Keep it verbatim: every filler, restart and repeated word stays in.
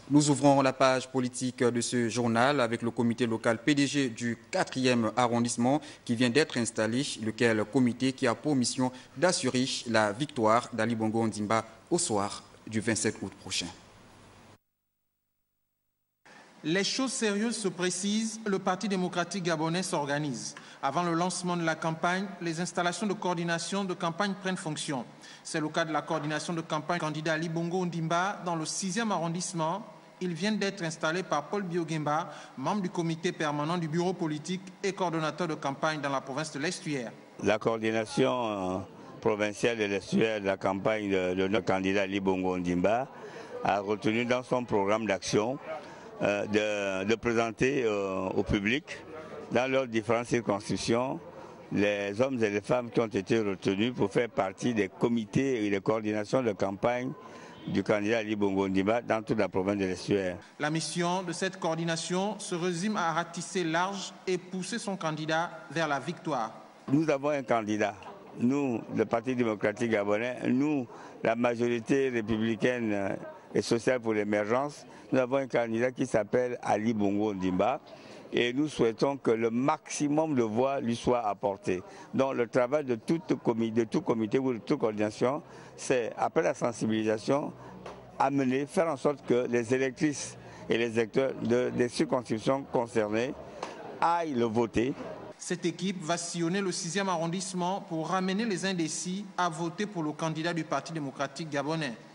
Nous ouvrons la page politique de ce journal avec le comité local P D G du quatrième arrondissement qui vient d'être installé, lequel comité qui a pour mission d'assurer la victoire d'Ali Bongo Ondimba au soir du vingt-sept août prochain. Les choses sérieuses se précisent, le Parti démocratique gabonais s'organise. Avant le lancement de la campagne, les installations de coordination de campagne prennent fonction. C'est le cas de la coordination de campagne candidat Ali Bongo Ondimba dans le sixième arrondissement. Ils viennent d'être installés par Paul Biogemba, membre du comité permanent du bureau politique et coordonnateur de campagne dans la province de l'Estuaire. La coordination provinciale de l'Estuaire de la campagne de, de notre candidat Ali Bongo Ondimba a retenu dans son programme d'action euh, de, de présenter euh, au public, dans leurs différentes circonscriptions, les hommes et les femmes qui ont été retenus pour faire partie des comités et des coordinations de campagne du candidat Ali Bongo Ondimba dans toute la province de l'Estuaire. La mission de cette coordination se résume à ratisser large et pousser son candidat vers la victoire. Nous avons un candidat, nous, le Parti démocratique gabonais, nous, la majorité républicaine et sociale pour l'émergence, nous avons un candidat qui s'appelle Ali Bongo Ondimba. Et nous souhaitons que le maximum de voix lui soit apporté. Donc le travail de tout comité, de tout comité ou de toute coordination, c'est après la sensibilisation, amener, faire en sorte que les électrices et les électeurs de, des circonscriptions concernées aillent le voter. Cette équipe va sillonner le sixième arrondissement pour ramener les indécis à voter pour le candidat du Parti démocratique gabonais.